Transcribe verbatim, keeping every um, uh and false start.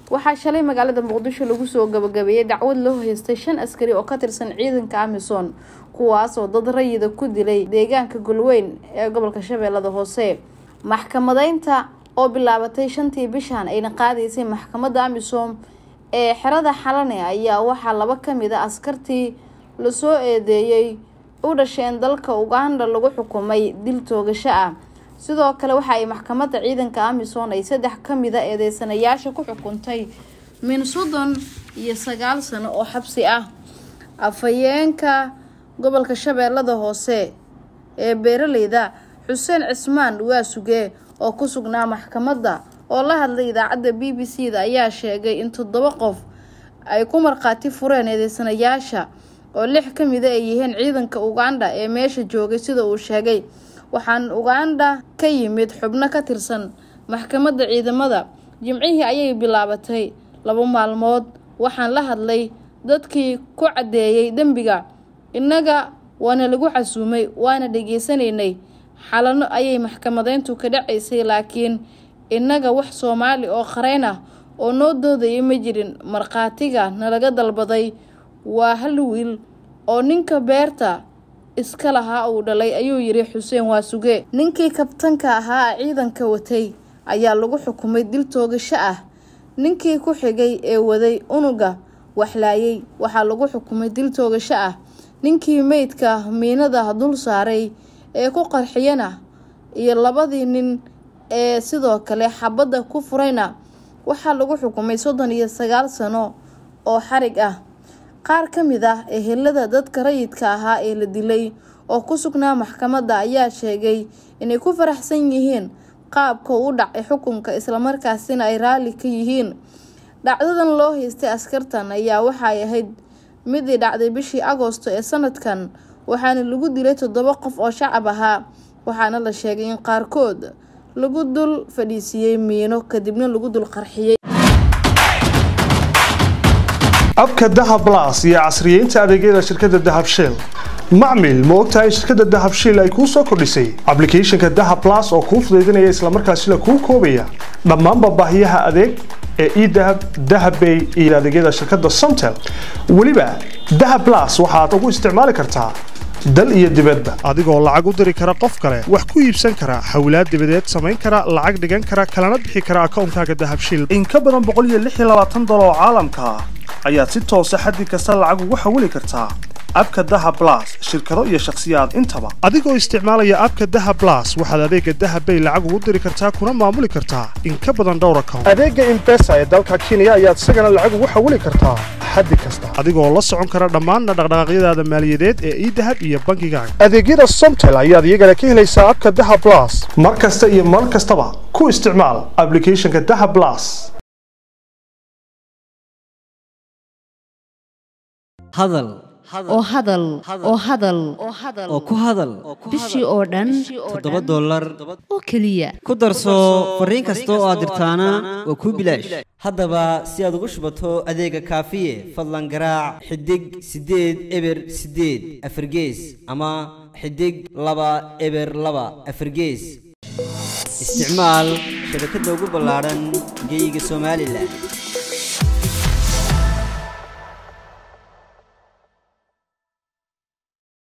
waxaa shalay magaalada Muqdisho lagu soo gabagabeeyay dacwad loo haystay shan askari oo ka tirsan ciidanka Amisom kuwaas oo dad rayida ku dilay deegaanka Galweyn ee gobolka Shabeellada Hoose. Maxkamadeynta oo bilaabatay shantii bishan ayna qaadaysay maxkamadda Amisom ee xerada Xalane ayaa waxaa laba ka mid ah askartii la soo eedeeyay u dhasheen dalka Uganda lagu xukumay dil toogasho ah. sidoo kale waxa ay maxkamadda ciidanka Amisom ay saddex ka mid ah eedeysanayaasha ku xukuntay min soddon iyo sagaal sano oo xabsi ah. Afhayeenka gobolka Shabeellada Hoose ee beeraleyda Xuseen Cismaan Waasuge oo ku sugnaa maxkamadda oo la hadlay idaacadda B B C da ayaa sheegay in toddoba qof ay ku marqaati fureen eedeysanayaasha oo lix ka mid ah ay yihiin ciidanka Uganda ee meesha joogay sida uu sheegay. waxaan Uganda ka yimid xubno ka tirsan maxkamadda ciidamada. Jimcihii ayay bilaabatay laba maalmood. waxaan la hadlay dadkii ku cadeeyay dambiga. inaga waana lagu casuumay waana dhageysanaynay. xalano ayay maxkamadeyntu ka dhacaysay laakiin inaga wax Soomaali oo qareen ah oo noo doodayay ma jirin. marqaatiga nalaga dalbaday waa hal wiil oo ninka beerta iska lahaa uu dhalay ayuu yiri Xuseen Waasuge. ninkii kabtanka ahaa ciidanka watay ayaa lagu xukumay dil toogasho ah. ninkii ku xigay ee waday unuga waxlaayay waxa lagu xukumay dil toogasho ah. ninkii meydka miinada dul saaray ee ku qarxiyana iyo labadii nin ee sidoo kale xabada ku furayna waxa lagu xukumay soddon iyo sagaal sano oo xarig ah. qaar ka mid ah ehelada dadka rayidka ahaa ee la dilay oo ku sugnaa maxkamadda ayaa sheegay inay ku faraxsan yihiin qaabka uu dhacay xukunka isla markaasina ay raali ka yihiin. dhacdadan loo haystay askartan ayaa waxay ahayd mid dhacday bishii Agoosto ee sanadkan waxaana lagu dilay toddoba qof oo shacab ahaa waxaana la sheegay in qaarkood lagu dul fadhiisiyay miino kadibna lagu dul qarxiyay. abka Dahab Plus iyo casriyeynta adeegyada shirkadda Dahab Shell. macmiil ma ogtahay shirkadda Dahab Shell ay ku soo kordhisay application-ka Dahab Plus oo kuu fududeynaya isla markaasina kuu koobaya dhammaan baahiyaha adeeg ee e-Dahab, Dahab Pay iyo adeegyada shirkadda Somtel. waliba Dahab Plus waxaad ugu isticmaali kartaa dal iyo dibadda adigoo lacag u diri kara qof kale, wax ku iibsan kara, hawlaad dibadeed samayn kara, lacag dhigan kara, kalana bixi kara akoonkaaga Dahab Shell in ka badan boqol iyo lix iyo labaatan dolar oo caalamka ah. ayaad si toos ah xaddi kasta lacag ugu xawili kartaa abka Dahab Plus shirkado iyo shakhsiyaad intaba. adigoo isticmaalaya abka Dahab Plus waxaad adeega Dahab Pay lacag ugu diri kartaa kuna maamuli kartaa in ka badan dhowr account. adeega M-Pesa ee dalka Kenya ayaad isagana lacag ugu xawili kartaa xaddi kasta adigoo la socon kara dhammaan dhaqdhaqaaqyadaada maaliyadeed ee e-Dahab iyo bankigaaga. adeegyada Somtel ayaad iyagana ka helaysaa abka Dahab Plus mar kasta iyo mar kastaba ku isticmaal application-ka Dahab Plus. hadal oo hadal oo hadal oo ku hadal bishii oo dhan toddoba dollar oo kaliya ku darso fariin kasta oo aad dirtaana waa ku bilaash. haddaba si aad ugu shubato adeega kaafiye fadlan garaac xidig sideed eber sideed afargees ama xidig laba eber laba afargees. isticmaal shabakadda ugu ballaaran geyga Soomaaliland.